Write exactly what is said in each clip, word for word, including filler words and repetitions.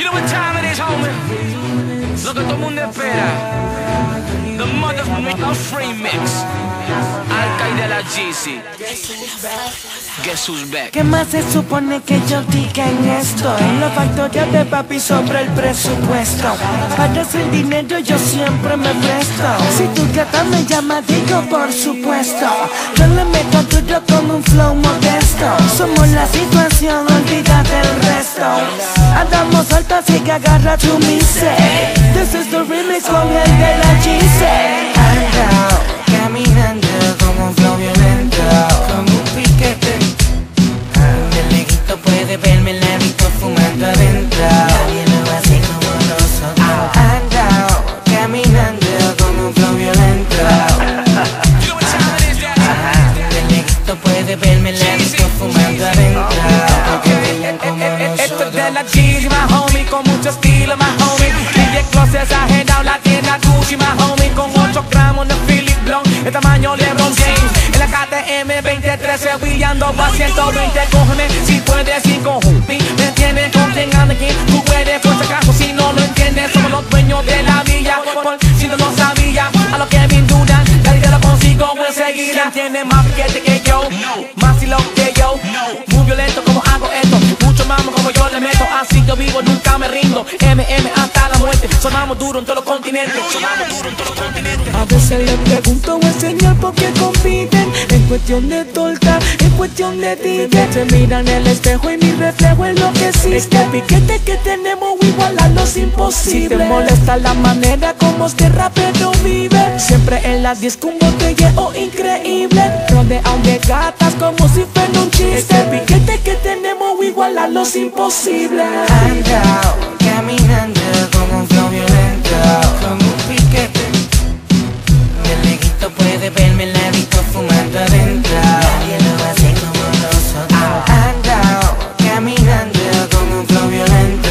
You know what time it is, homie? Lo que todo el mundo espera. The motherfucking remix. Arca y de la Jeezy. Guess who's back? ¿Qué más se supone que yo diga en esto? En la factoría de papi sobre el presupuesto. Para hacer dinero yo siempre me presto. Si tu gata me llama digo por supuesto. Yo le meto duro con un flow modesto. Somos la situación, olvídate del resto. Andamos sueltos así que agarra tu mise. This is the remix con el de la Jeezy. Ando caminando con un flow violento, como un piquete. De lejito puede verme el hábito fumando adentro. Nadie lo hace como nosotros. Ando caminando con un flow violento. De lejito puede verme el hábito fumando adentro. Porque brillan como nosotros. Esto es de la Jeezy, my homie, con mucho estilo, my homie. diez closets agendados, la tienda Gucci, my homie, con ocho gramos de Philip Blanc, el tamaño LeBron James. En la K T M veinte trece, brillando a ciento veinte, cógeme si puedes ir con Humpy. ¿Me entiendes? Con quien anda aquí, tú puedes, por si acaso, si no lo entiendes. Somos los dueños de la villa, por si no lo sabía. A lo que me dudan, la idea lo consigo enseguida. Tiene más piquete que yo, más silo que yo. Muy violento como hago esto, mucho más como yo le meto. Así yo vivo, nunca me rindo. M M hasta la muerte, sonamos duro en todos los continentes. Sonamos duro en todos los continentes. A veces le pregunto o enseñar por qué compiten. En cuestión de torta, en cuestión de ticket. Se mira en el espejo y mi reflejo es lo que existe. Este piquete que tenemos igualarlos imposible. Si te molesta la manera como este rapero vive, siempre en la disco un botelleo increíble, rodeado de gatas como si fuera un chiste. Este piquete que tenemos igualarlos imposible. Ando caminando con un flow violento, como un piquete. De lejito puede verme el hábito fumando adentro. Nadie lo hace como nosotros. Ando caminando con un flow violento.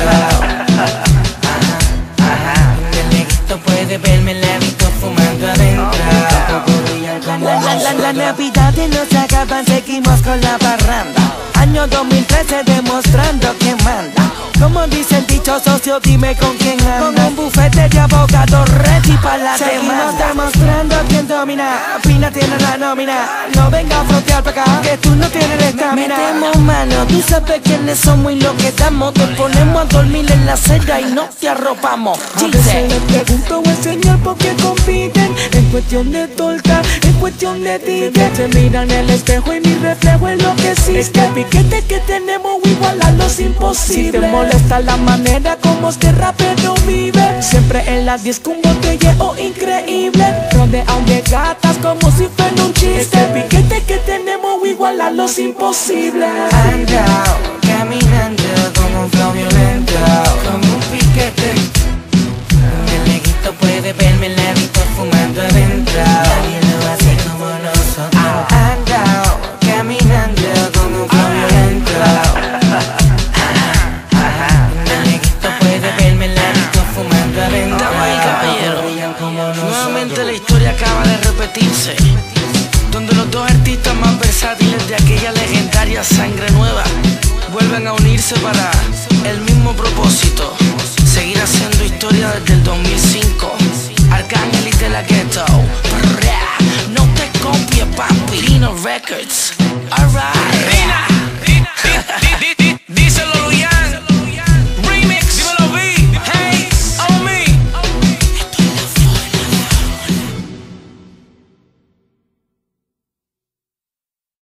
De lejito puede verme el hábito fumando adentro. La, la, la, la Navidad no se acaban, seguimos con la parranda. Año dos mil trece demostrando que manda. Como dice el dicho socio, dime con quién anda. Con un bufete de abogados ready para la demanda. Seguimos demostrando quién domina. Pina tiene la nómina. No venga a frontear para acá, que tú no tienes estamina. Metemos mano, tú sabes quiénes somos y lo que damos. Te ponemos a dormir en la acera y no te arropamos. A veces les pregunto o enseñar por qué compiten. En cuestión de torta, en cuestión de ticket. Se miran en el espejo y mi reflejo es lo que existe. Este piquete que tenemos igualarlos imposible. Si te molesta la manera como este rapero vive, siempre en la disco un botelleo increíble, rodeado de gatas como si fuera un chiste. Este piquete que tenemos igualarlos imposible. Ando caminando con un flow violento, como un piquete. De lejito puede verme el hábito fumando adentro. Nadie lo hace como nosotros. Ando caminando con un flow violento. De lejito puede verme el hábito fumando adentro. Damas y caballeros, nuevamente la historia acaba de repetirse, donde los dos artistas más versátiles de aquella legendaria Sangre Nueva vuelven a unirse para el mismo propósito: seguir haciendo historia desde el dos mil cinco. Arcángel y de la Ghetto, no te copies, papi. Pino Records, alright.